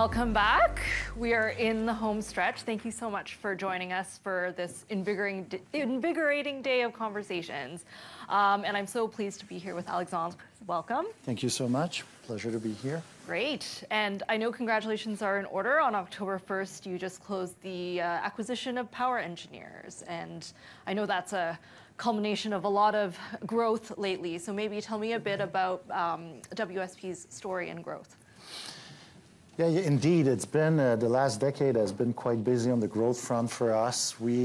Welcome back. We are in the home stretch. Thank you so much for joining us for this invigorating day of conversations. And I'm so pleased to be here with Alexandre. Welcome. Thank you so much. Pleasure to be here. Great. And I know congratulations are in order. On October 1st, you just closed the acquisition of Power Engineers. And I know that's a culmination of a lot of growth lately. So maybe tell me a bit about WSP's story and growth. Yeah, indeed. It's been the last decade has been quite busy on the growth front for us. We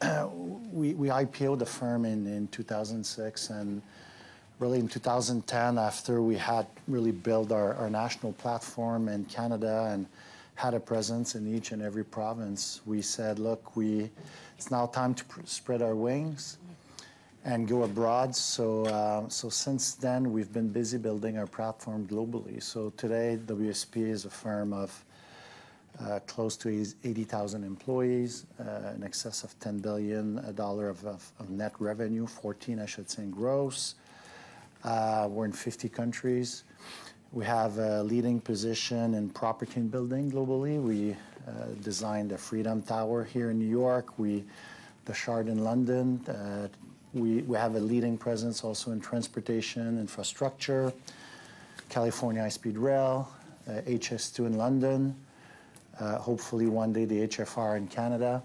IPO'd the firm in 2006, and really in 2010, after we had really built our national platform in Canada and had a presence in each and every province, we said, look, it's now time to spread our wings and go abroad. So since then, we've been busy building our platform globally. So today, WSP is a firm of close to 80,000 employees, in excess of $10 billion of net revenue, 14, I should say, in gross. We're in 50 countries. We have a leading position in property and building globally. We designed the Freedom Tower here in New York, the Shard in London. We have a leading presence also in transportation, infrastructure, California high-speed rail, HS2 in London, hopefully one day the HFR in Canada.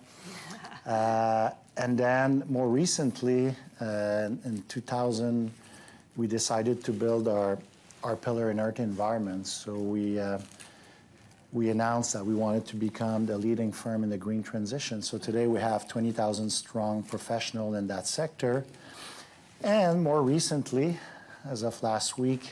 And then more recently, in 2000, we decided to build our pillar in Earth Environment. So we announced that we wanted to become the leading firm in the green transition. So today we have 20,000 strong professionals in that sector. And more recently, as of last week,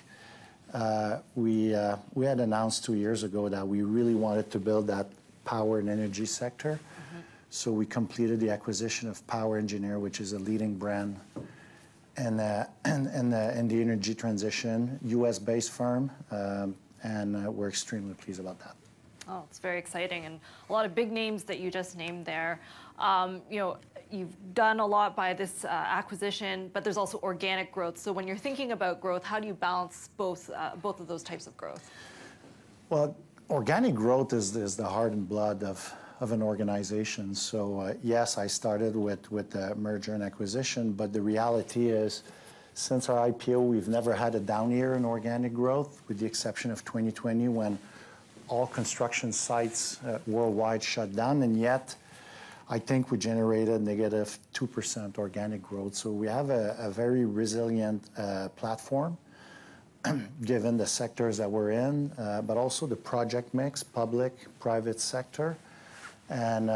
we had announced 2 years ago that we really wanted to build that power and energy sector. So we completed the acquisition of Power Engineer, which is a leading brand in the energy transition, US-based firm. And we're extremely pleased about that. Oh, it's very exciting, and a lot of big names that you just named there. You've done a lot by this acquisition, but there's also organic growth. So when you're thinking about growth, how do you balance both of those types of growth? Well, organic growth is the heart and blood of an organization. So yes, I started with the merger and acquisition, but the reality is, since our IPO, we've never had a down year in organic growth, with the exception of 2020, when all construction sites worldwide shut down, and yet I think we generated negative 2% organic growth. So we have a very resilient platform, given the sectors that we're in, but also the project mix, public, private sector, and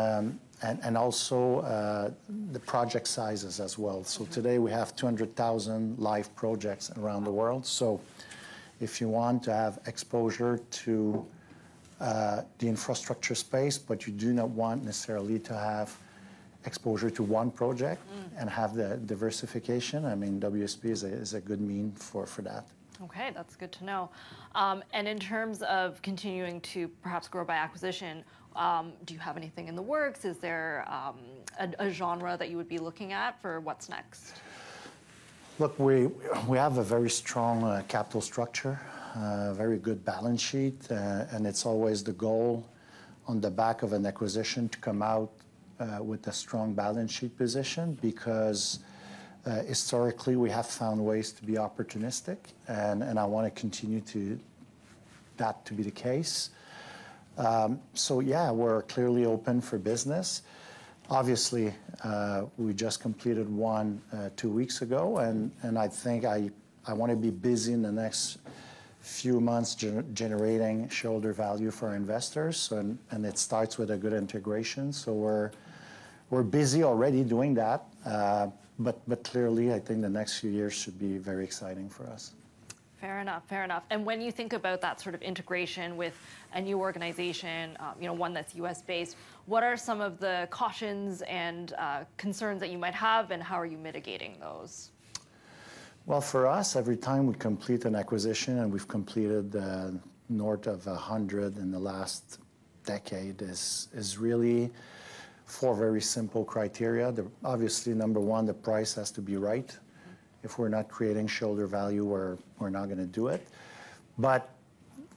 also the project sizes as well. So today we have 200,000 live projects around the world. So if you want to have exposure to the infrastructure space, but you do not want necessarily to have exposure to one project and have the diversification, I mean, WSP is a good mean for that. Okay, that's good to know. And in terms of continuing to perhaps grow by acquisition, do you have anything in the works? Is there a genre that you would be looking at for what's next? Look, we have a very strong capital structure, very good balance sheet, and it's always the goal on the back of an acquisition to come out with a strong balance sheet position, because historically we have found ways to be opportunistic, and I want to continue that to be the case. So yeah, we're clearly open for business. Obviously, we just completed one 2 weeks ago, and I think I want to be busy in the next few months generating shareholder value for our investors, and it starts with a good integration. So we're busy already doing that, but clearly I think the next few years should be very exciting for us. Fair enough, fair enough. And when you think about that sort of integration with a new organization, one that's US-based, what are some of the cautions and concerns that you might have, and how are you mitigating those? Well, for us, every time we complete an acquisition, and we've completed north of 100 in the last decade, is really 4 very simple criteria. Obviously, number 1, the price has to be right. If we're not creating shareholder value, we're not going to do it. But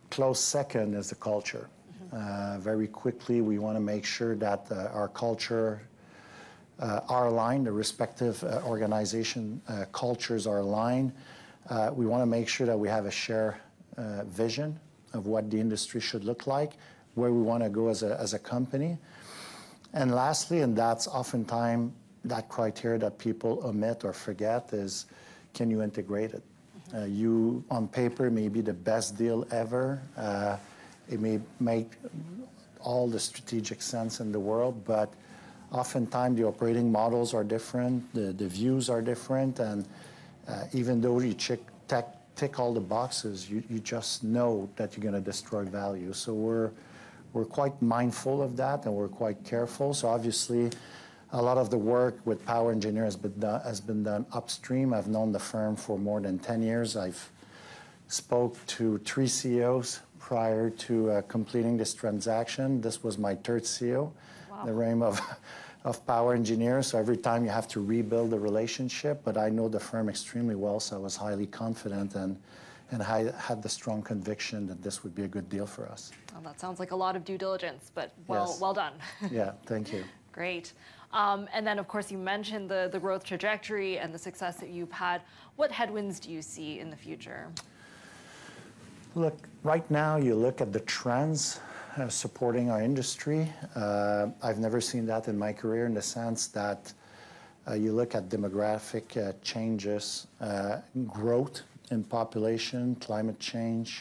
close second is the culture. Very quickly, we want to make sure that our culture are aligned, the respective organization cultures are aligned. We want to make sure that we have a shared vision of what the industry should look like, where we want to go as a company. And lastly, and that's oftentimes that criteria that people omit or forget, is can you integrate it? You, on paper, may be the best deal ever. It may make all the strategic sense in the world, but oftentimes the operating models are different, the views are different, and even though you tick all the boxes, you just know that you're going to destroy value. So we're quite mindful of that, and we're quite careful. So obviously, a lot of the work with Power Engineers has been done upstream. I've known the firm for more than 10 years. I've spoke to 3 CEOs prior to completing this transaction. This was my 3rd CEO, wow. The reign of Power Engineers. So every time you have to rebuild the relationship, but I know the firm extremely well, so I was highly confident and I had the strong conviction that this would be a good deal for us. Well, that sounds like a lot of due diligence, but well done. Yeah, thank you. Great. And then, of course, you mentioned the growth trajectory and the success that you've had. What headwinds do you see in the future? Look, right now, you look at the trends supporting our industry. I've never seen that in my career, in the sense that you look at demographic changes, growth in population, climate change,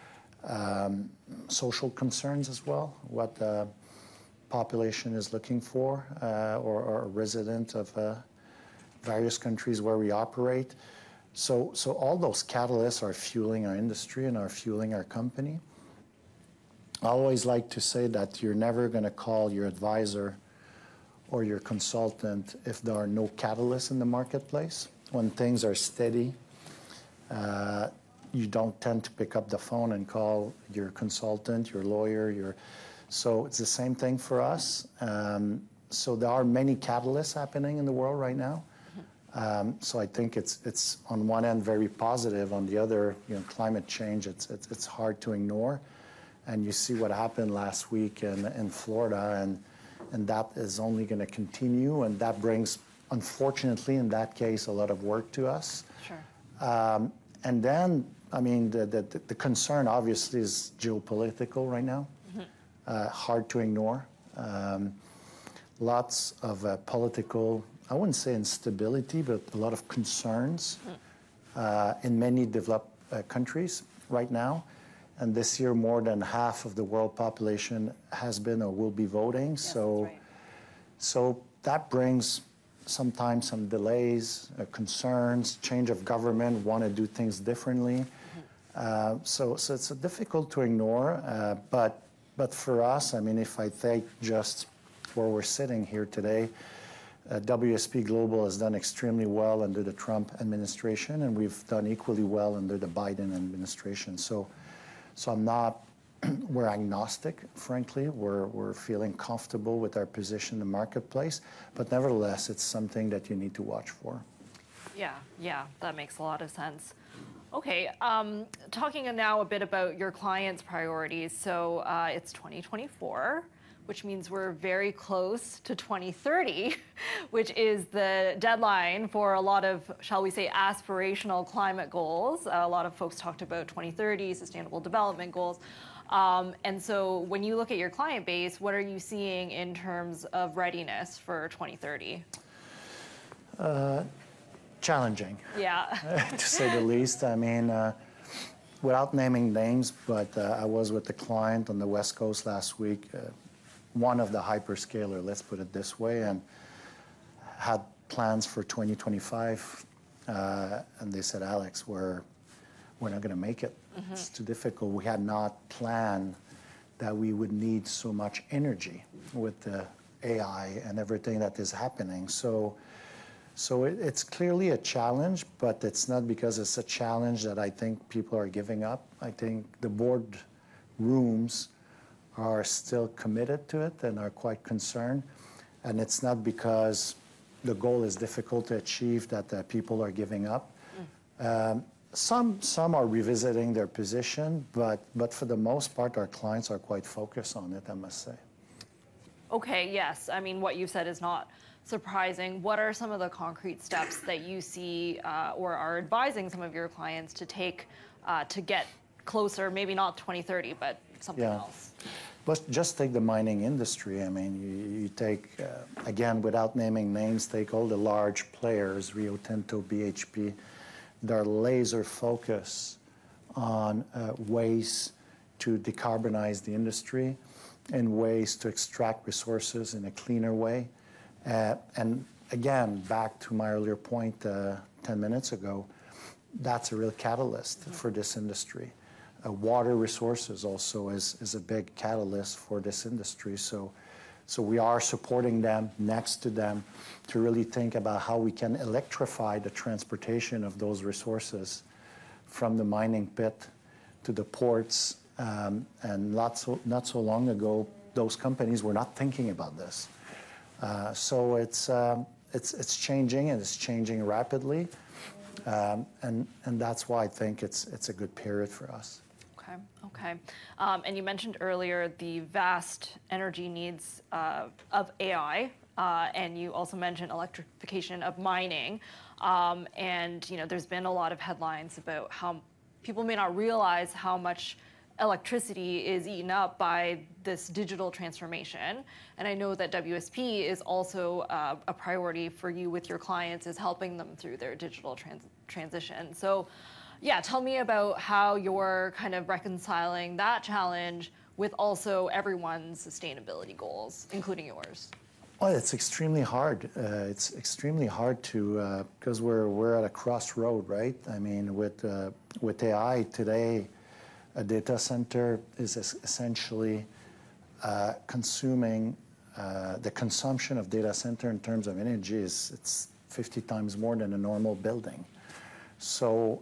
social concerns as well, what the population is looking for, or a resident of various countries where we operate. So all those catalysts are fueling our industry and are fueling our company. I always like to say that you're never going to call your advisor or your consultant if there are no catalysts in the marketplace. When things are steady, you don't tend to pick up the phone and call your consultant, your lawyer, so it's the same thing for us. So there are many catalysts happening in the world right now. So I think it's on one end very positive. On the other, climate change, it's hard to ignore. And you see what happened last week in Florida, and that is only going to continue. And that brings, unfortunately, in that case, a lot of work to us. Sure. And then, I mean, the concern obviously is geopolitical right now. Hard to ignore. Lots of political, I wouldn't say instability, but a lot of concerns in many developed countries right now. And this year, more than half of the world population has been or will be voting. Yes, so, that's right. So that brings sometimes some delays, concerns, change of government, want to do things differently. So it's difficult to ignore. But for us, I mean, if I take just where we're sitting here today, WSP Global has done extremely well under the Trump administration, and we've done equally well under the Biden administration. So I'm not, we're agnostic, frankly. We're feeling comfortable with our position in the marketplace, but nevertheless, it's something that you need to watch for. Yeah, that makes a lot of sense. Okay, talking now a bit about your clients' priorities. So it's 2024, which means we're very close to 2030, which is the deadline for a lot of, shall we say, aspirational climate goals. A lot of folks talked about 2030 sustainable development goals. And so when you look at your client base, what are you seeing in terms of readiness for 2030? Challenging. Yeah. To say the least. I mean, without naming names, but I was with a client on the West Coast last week, one of the hyperscaler, let's put it this way, and had plans for 2025, and they said, Alex, we're not going to make it. It's too difficult. We had not planned that we would need so much energy with the AI and everything that is happening. So it's clearly a challenge, but it's not because it's a challenge that I think people are giving up. I think the board rooms are still committed to it and are quite concerned. And it's not because the goal is difficult to achieve that people are giving up. Some are revisiting their position, but for the most part, our clients are quite focused on it, I must say. Okay, yes. I mean, what you said is not surprising. What are some of the concrete steps that you see or are advising some of your clients to take to get closer, maybe not 2030, but something else? Let's just take the mining industry. I mean, you take, again, without naming names, take all the large players, Rio Tinto, BHP, they're laser focused on ways to decarbonize the industry and ways to extract resources in a cleaner way. And again, back to my earlier point 10 minutes ago, that's a real catalyst for this industry. Water resources also is a big catalyst for this industry. So we are supporting them, next to them, to really think about how we can electrify the transportation of those resources from the mining pit to the ports. And not so long ago, those companies were not thinking about this. So it's changing, and it's changing rapidly. And that's why I think it's a good period for us. Okay. And you mentioned earlier the vast energy needs of AI, and you also mentioned electrification of mining. And there's been a lot of headlines about how people may not realize how much electricity is eaten up by this digital transformation. And I know that WSP is also a priority for you with your clients, is helping them through their digital transition. So yeah, tell me about how you're kind of reconciling that challenge with also everyone's sustainability goals, including yours. Well, it's extremely hard. It's extremely hard to, because we're at a crossroad, right? I mean, with AI today, a data center is essentially consuming, the consumption of data center in terms of energy it's 50 times more than a normal building. So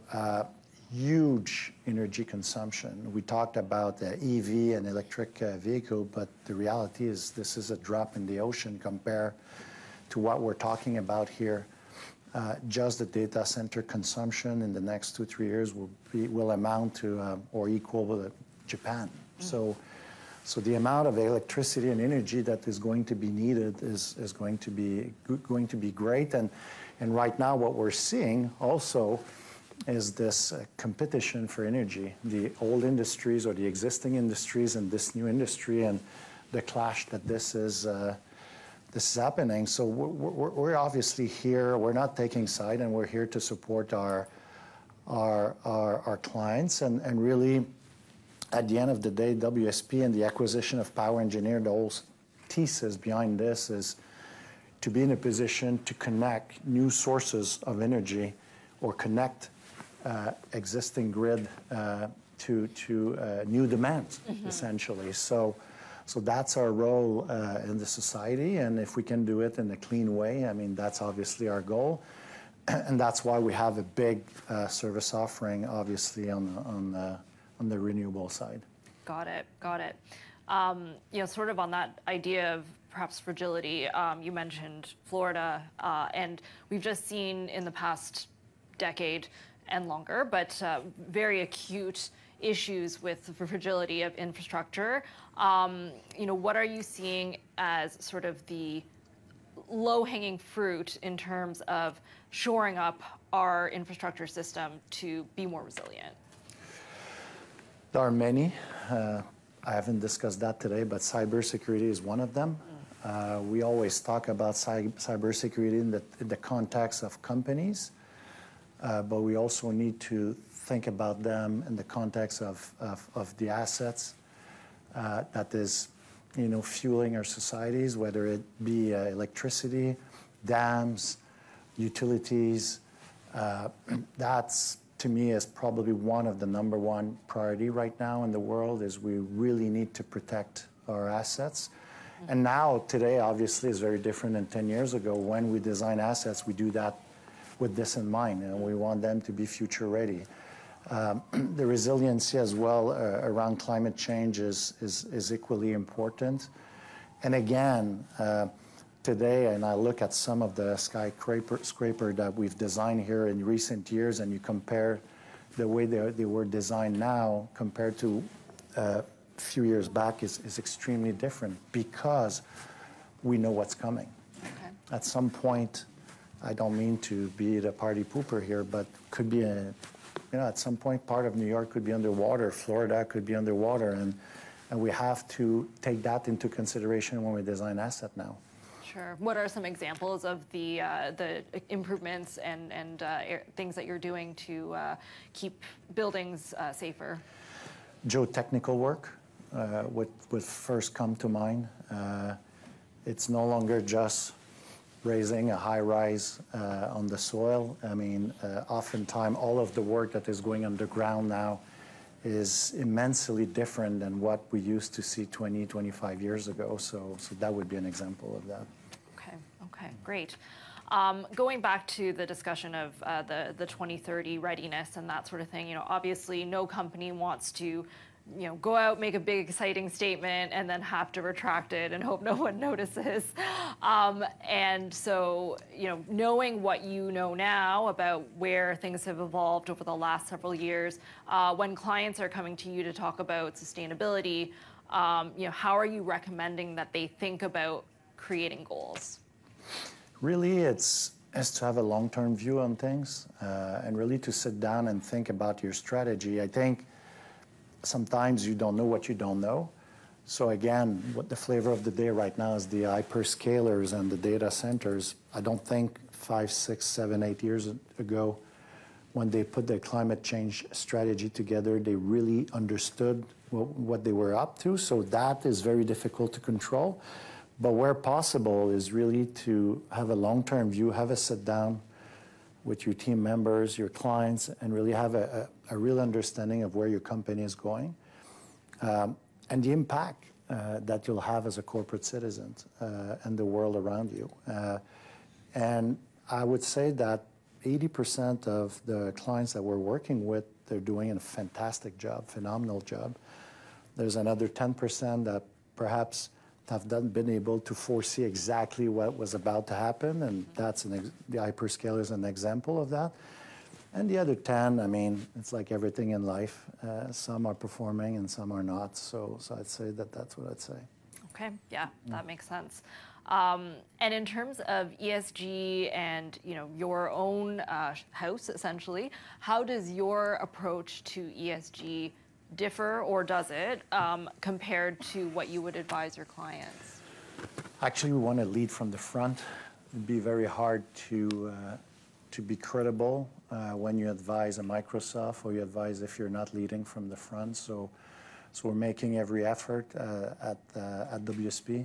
huge energy consumption. We talked about the EV and electric vehicle, but the reality is this is a drop in the ocean compared to what we're talking about here. Just the data center consumption in the next 2-3 years will amount to or equal with Japan. So the amount of electricity and energy that is going to be needed is going to be great. And right now, what we're seeing also is this competition for energy, the old industries or the existing industries and this new industry, and the clash that this is happening. So we're obviously here. We're not taking side, and we're here to support our clients. And really, at the end of the day, WSP and the acquisition of Power Engineer, the whole thesis behind this is to be in a position to connect new sources of energy or connect existing grid to new demands, essentially. So that's our role in the society, and if we can do it in a clean way, I mean, that's obviously our goal, and that's why we have a big service offering, obviously, on the renewable side. Got it. Sort of on that idea of perhaps fragility, you mentioned Florida, and we've just seen in the past decade and longer, but very acute issues with the fragility of infrastructure. What are you seeing as sort of the low-hanging fruit in terms of shoring up our infrastructure system to be more resilient? There are many. I haven't discussed that today, but cybersecurity is one of them. We always talk about cybersecurity in the context of companies, but we also need to think about them in the context of the assets that is, fueling our societies, whether it be electricity, dams, utilities. That's, to me, is probably one of the number one priority right now in the world, is we really need to protect our assets. And now, today, obviously, is very different than 10 years ago. When we design assets, we do that with this in mind, and we want them to be future ready. The resiliency as well around climate change is equally important. And again, today, and I look at some of the skyscraper that we've designed here in recent years, and you compare the way they were designed now compared to a few years back is extremely different because we know what's coming. Okay. At some point, I don't mean to be the party pooper here, but could be at some point part of New York could be underwater, Florida could be underwater, and we have to take that into consideration when we design asset now. Sure. What are some examples of the improvements and things that you're doing to keep buildings safer? Geotechnical work would first come to mind. It's no longer just raising a high-rise on the soil. I mean, oftentimes all of the work that is going underground now is immensely different than what we used to see 20, 25 years ago. So that would be an example of that. Okay, great. Going back to the discussion of the 2030 readiness and that sort of thing, obviously no company wants to go out, make a big exciting statement, and then have to retract it and hope no one notices. And so, knowing what you know now about where things have evolved over the last several years, when clients are coming to you to talk about sustainability, how are you recommending that they think about creating goals? Really, it's to have a long-term view on things and really to sit down and think about your strategy. I think sometimes you don't know what you don't know. So again, what the flavor of the day right now is the hyperscalers and the data centers. I don't think 5, 6, 7, 8 years ago, when they put their climate change strategy together, they really understood what they were up to. So that is very difficult to control. But where possible is really to have a long-term view, have a sit down with your team members, your clients, and really have a real understanding of where your company is going and the impact that you'll have as a corporate citizen and the world around you. And I would say that 80% of the clients that we're working with, they're doing a fantastic job, phenomenal job. There's another 10% that perhaps have not been able to foresee exactly what was about to happen, and that's the hyperscaler is an example of that. And the other 10, I mean, it's like everything in life. Some are performing and some are not. So I'd say that's what I'd say. Okay, yeah, that makes sense. And in terms of ESG and your own house, essentially, how does your approach to ESG differ, or does it, compared to what you would advise your clients? Actually, we want to lead from the front. It'd be very hard to be credible when you advise a Microsoft or you advise if you're not leading from the front. So we're making every effort at WSP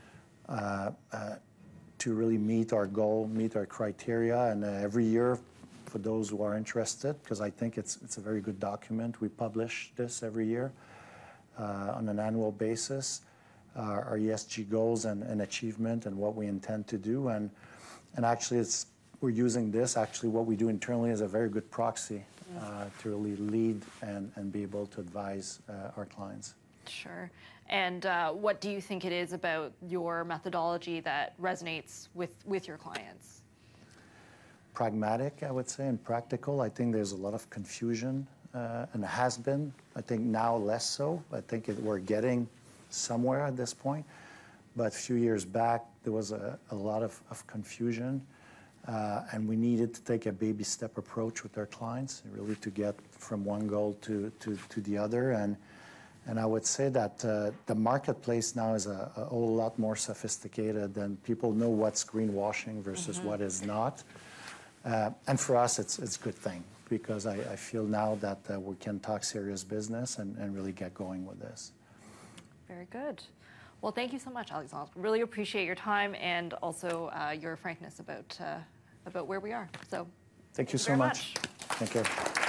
to really meet our goal, meet our criteria, and every year, for those who are interested, because I think it's a very good document. We publish this every year on an annual basis, our ESG goals and achievement and what we intend to do. And actually, we're using this, actually what we do internally is a very good proxy to really lead and be able to advise our clients. Sure. And what do you think it is about your methodology that resonates with your clients? Pragmatic, I would say, and practical. I think there's a lot of confusion, and has been. I think now less so. I think we're getting somewhere at this point. But a few years back, there was a lot of confusion, and we needed to take a baby step approach with our clients, really to get from one goal to the other. And I would say that the marketplace now is a whole lot more sophisticated, and people know what's greenwashing versus what is not. And for us, it's a good thing, because I feel now that we can talk serious business and really get going with this. Very good. Well, thank you so much, Alexandre. Really appreciate your time and also your frankness about where we are. So thank you so much. Thank you.